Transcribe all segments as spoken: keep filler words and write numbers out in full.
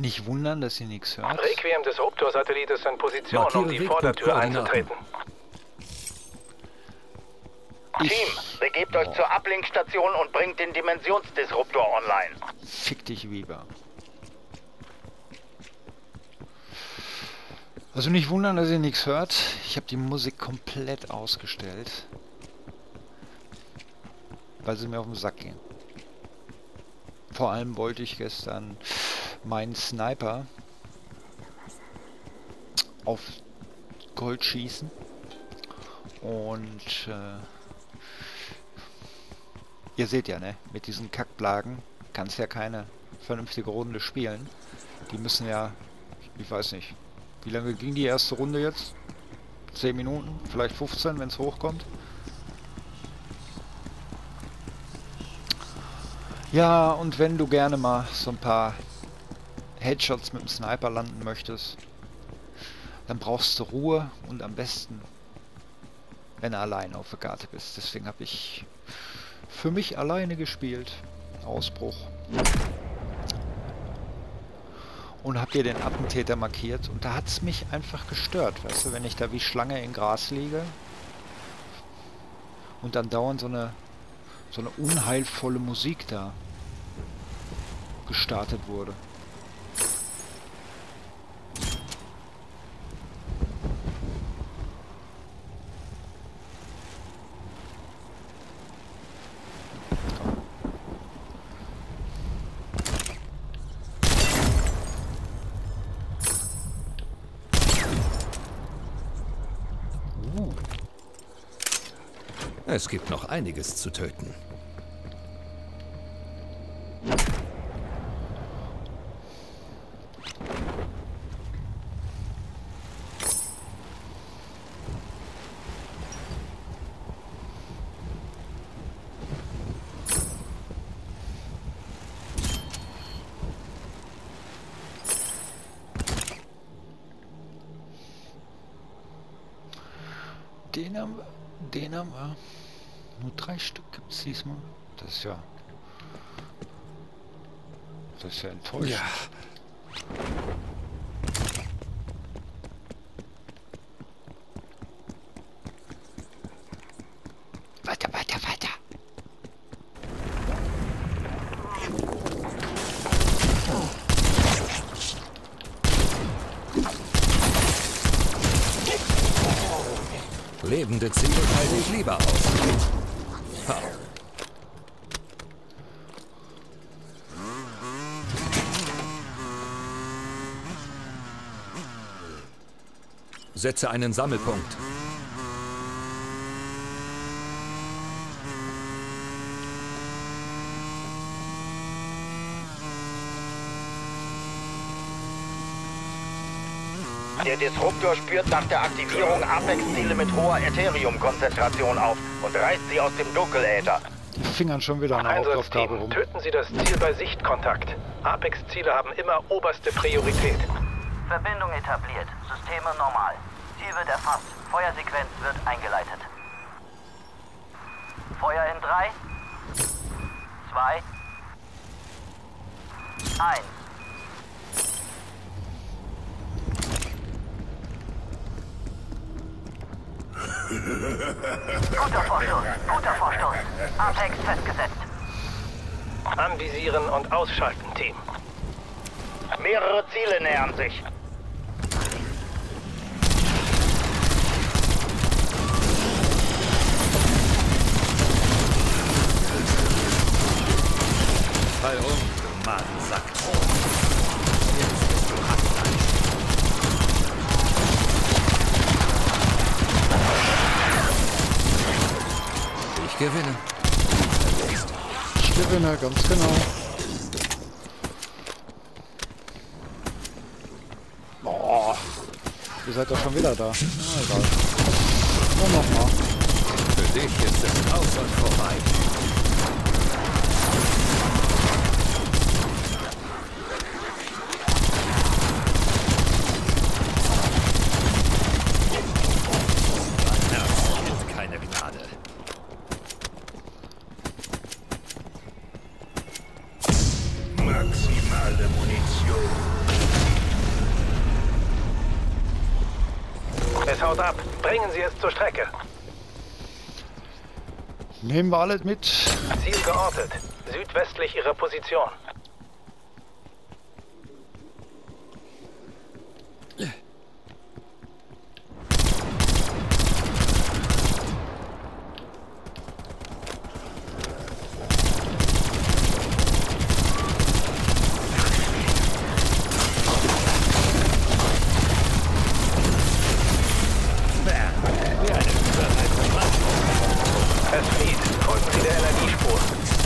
Nicht wundern, dass ihr nichts hört. Requiem des Ruptor-Satellit ist in Position, Markiere um die Wegpunkt Vordertür Koordinaten. einzutreten. Ich... Team, begebt euch zur Ablinkstation und bringt den Dimensionsdisruptor online. Fick dich, Weber. Also nicht wundern, dass ihr nichts hört. Ich habe die Musik komplett ausgestellt. Weil sie mir auf den Sack gehen. Vor allem wollte ich gestern meinen Sniper auf Gold schießen. Und äh, ihr seht ja, ne, mit diesen Kackblagen kannst ja keine vernünftige Runde spielen. Die müssen ja, ich weiß nicht, wie lange ging die erste Runde jetzt? zehn Minuten, vielleicht fünfzehn, wenn es hochkommt. Ja, und wenn du gerne mal so ein paar Headshots mit dem Sniper landen möchtest, dann brauchst du Ruhe und am besten, wenn du alleine auf der Karte bist. Deswegen habe ich für mich alleine gespielt. Ausbruch. Und habt ihr den Attentäter markiert. Und da hat es mich einfach gestört, weißt du, wenn ich da wie Schlange in Gras liege und dann dauernd so eine so eine unheilvolle Musik da gestartet wurde. Es gibt noch einiges zu töten. Den haben wir, den haben wir. Nur drei Stück gibt es diesmal. Das ist ja... Das ist ja enttäuschend. Ja. Weiter, weiter, weiter. Lebende Ziele halte ich lieber aus. Ha. Setze einen Sammelpunkt. Der Disruptor spürt nach der Aktivierung Apex-Ziele mit hoher Ethereum-Konzentration auf und reißt sie aus dem Dunkeläther. Die fingern schon wieder eine Hauptaufgabe rum. Töten Sie das Ziel bei Sichtkontakt. Apex-Ziele haben immer oberste Priorität. Verbindung etabliert. Systeme normal. Ziel wird erfasst. Feuersequenz wird eingeleitet. Feuer in drei, zwei, eins. Guter Vorstoß, guter Vorstoß. Apex festgesetzt. Anvisieren und ausschalten, Team. Mehrere Ziele nähern sich. Fall um, du Madensack. Jetzt bist du Hackfleisch. Ich gewinne. Ich gewinne, ganz genau. Boah. Ihr seid doch schon wieder da. Na, egal. Dann nochmal. Für dich ist es aus und vorbei. Mein Herz kennt keine Gnade. Maximale Munition. haut ab. Bringen Sie es zur Strecke. Nehmen wir alles mit. Ziel geortet. Südwestlich Ihrer Position. Es flieht. Folgen Sie der Energiespur.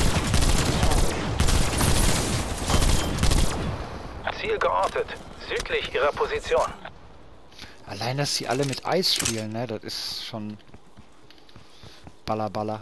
Ziel geortet. Südlich Ihrer Position. Allein, dass sie alle mit Eis spielen, ne, das ist schon Baller Baller.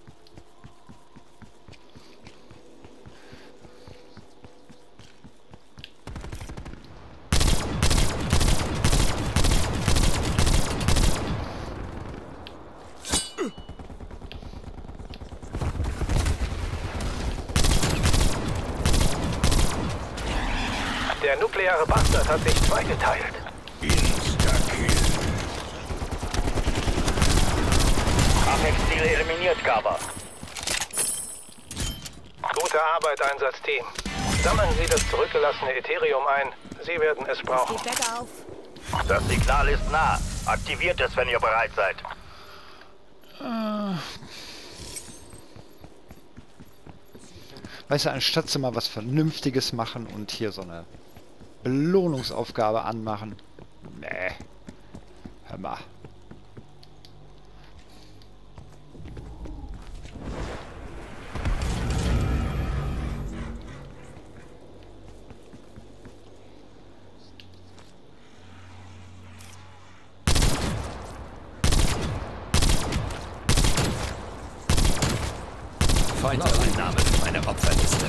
Der nukleare Bastard hat sich zweigeteilt. Insta-Kill. Apex-Ziel eliminiert, Gaba. Gute Arbeit, Einsatzteam. Sammeln Sie das zurückgelassene Ethereum ein. Sie werden es brauchen. Geht bergauf. Das Signal ist nah. Aktiviert es, wenn ihr bereit seid. Weißt du, anstatt sie mal was Vernünftiges machen und hier so eine Belohnungsaufgabe anmachen. Nee. Hör mal. Feindeinnahme für meine Opferliste.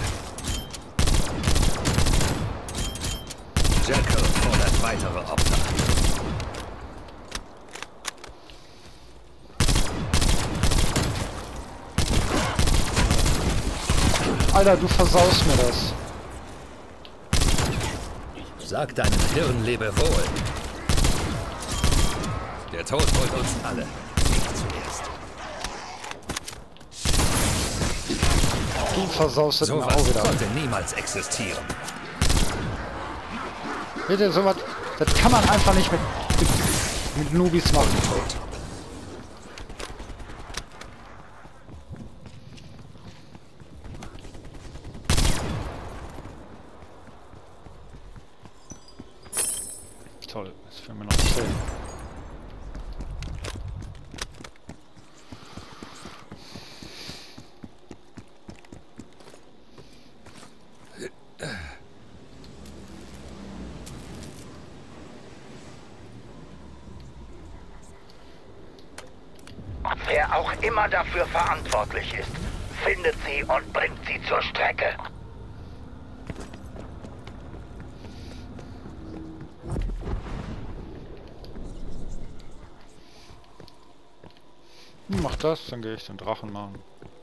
Jackal fordert weitere Opfer. Alter, du versaust mir das. Sag deinem Hirn Lebewohl. Der Tod holt uns alle. Nicht zuerst. Du versaust es mir Sowas auch wieder. sollte niemals existieren. Bitte, sowas, das kann man einfach nicht mit, mit, mit Nubis machen. Toll, das fehlen mir noch zehn. Wer auch immer dafür verantwortlich ist, findet sie und bringt sie zur Strecke. Mach das, dann gehe ich den Drachen machen.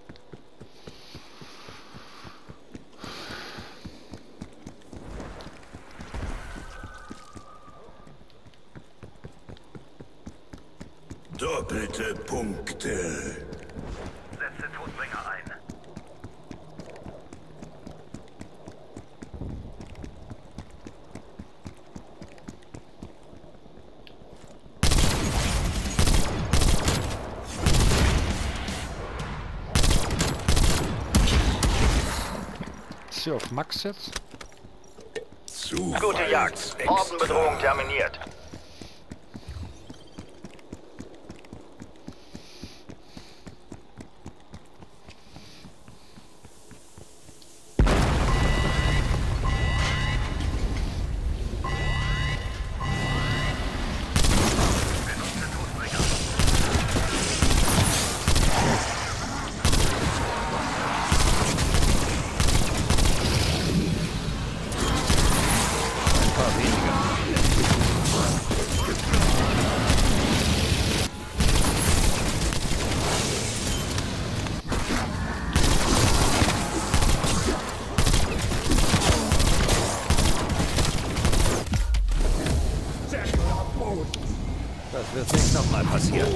Doppelte Punkte. Setze Todbringer ein. Ist sie auf Max jetzt? Gute Jagd. Hordenbedrohung terminiert. Das wird nicht nochmal passieren.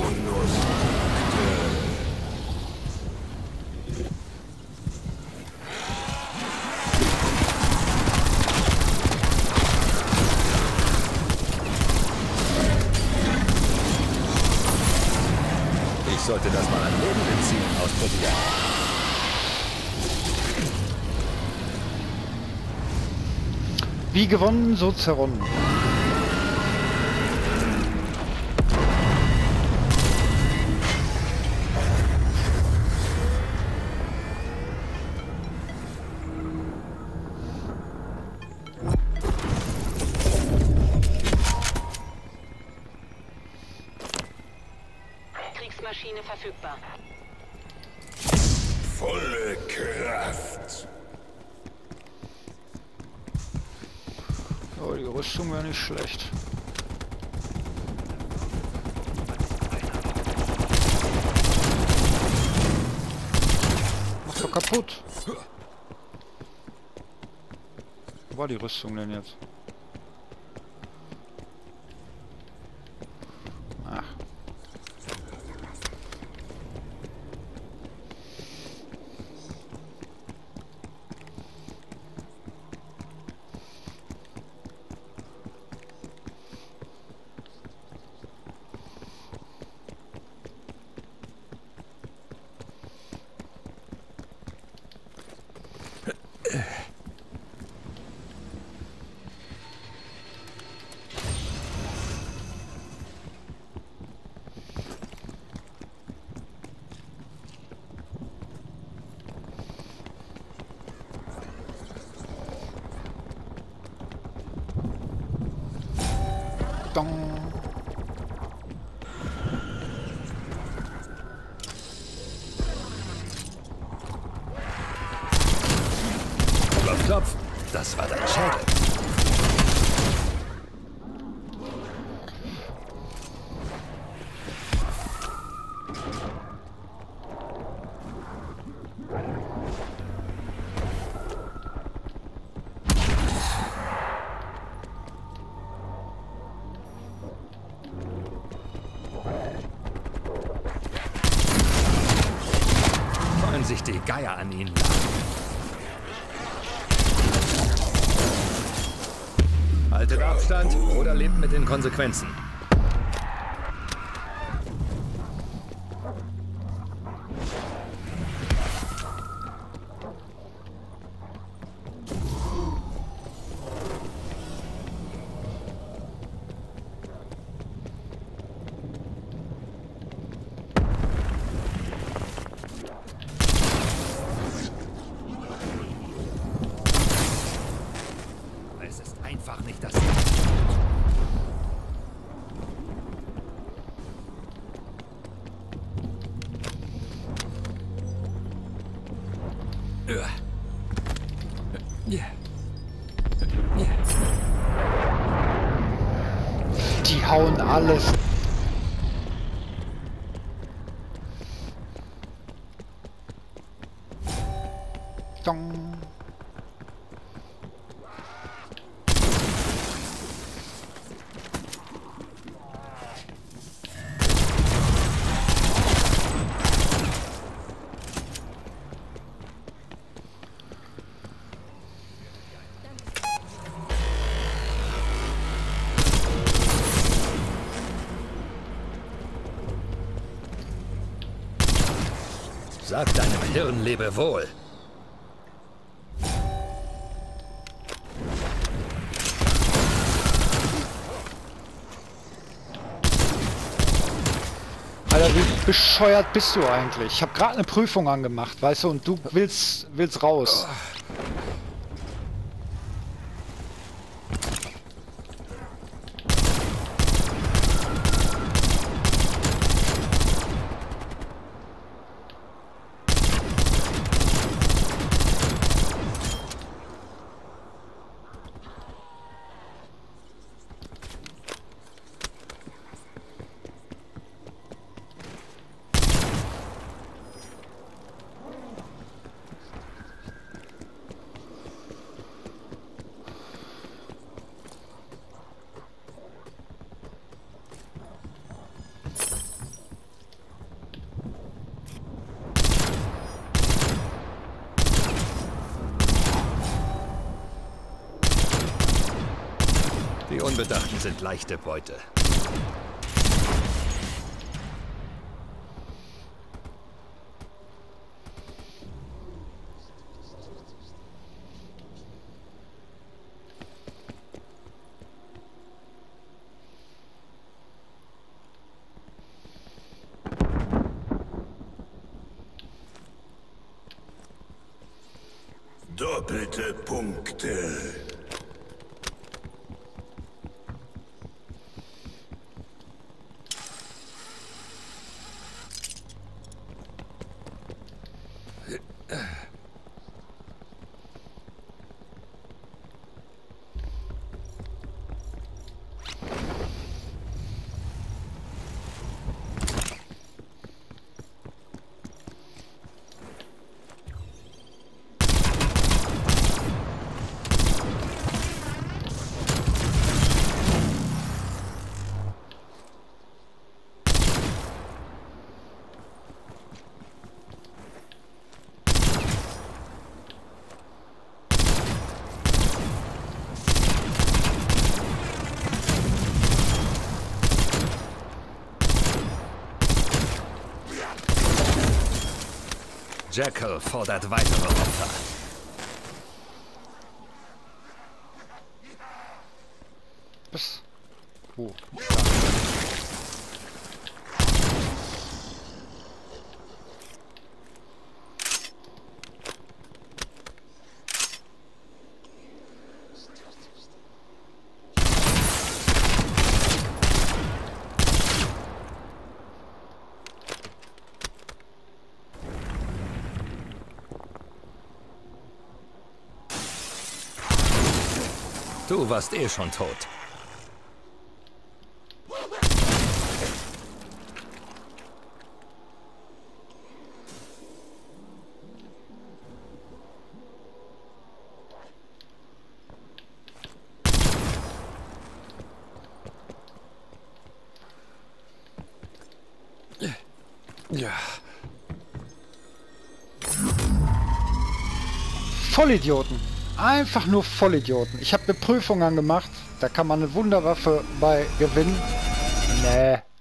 Ich sollte das mal an Leben entziehen ausprobieren. Wie gewonnen, so zerronnen. Kriegsmaschine verfügbar. Volle Kraft. Oh, die Rüstung wäre nicht schlecht. Mach doch kaputt. Wo war die Rüstung denn jetzt? Ach. Dong. Klopf, klopf. Das war dein Schädel. Wollen sich die Geier an ihnen lagen. Haltet Abstand oder lebt mit den Konsequenzen. Es ist einfach nicht das. Die hauen alles. Dong. Sag deinem Hirn Lebewohl. Alter, wie bescheuert bist du eigentlich? Ich habe gerade eine Prüfung angemacht, weißt du, und du willst willst raus. Unbedachten sind leichte Beute. Doppelte Punkte. Jackal fordert weitere Opfer. Was? Wo? Du warst eh schon tot. Ja. Vollidioten. Einfach nur Vollidioten. Ich habe mir Prüfungen gemacht. Da kann man eine Wunderwaffe bei gewinnen. Nee.